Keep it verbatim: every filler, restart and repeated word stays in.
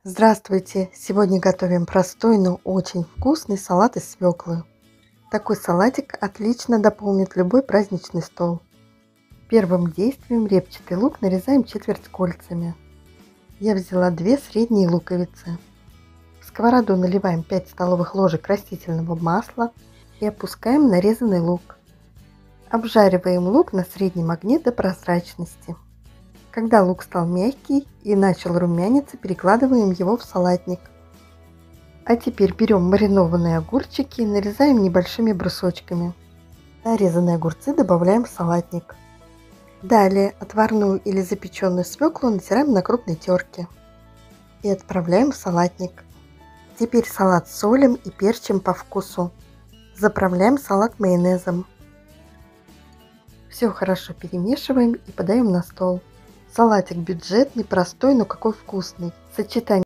Здравствуйте! Сегодня готовим простой, но очень вкусный салат из свеклы. Такой салатик отлично дополнит любой праздничный стол. Первым действием репчатый лук нарезаем четверть кольцами. Я взяла две средние луковицы. В сковороду наливаем пять столовых ложек растительного масла и опускаем нарезанный лук. Обжариваем лук на среднем огне до прозрачности. Когда лук стал мягкий и начал румяниться, перекладываем его в салатник. А теперь берем маринованные огурчики и нарезаем небольшими брусочками. Нарезанные огурцы добавляем в салатник. Далее отварную или запеченную свеклу натираем на крупной терке и отправляем в салатник. Теперь салат солим и перчим по вкусу. Заправляем салат майонезом. Все хорошо перемешиваем и подаем на стол. Салатик бюджетный, простой, но какой вкусный. Сочетание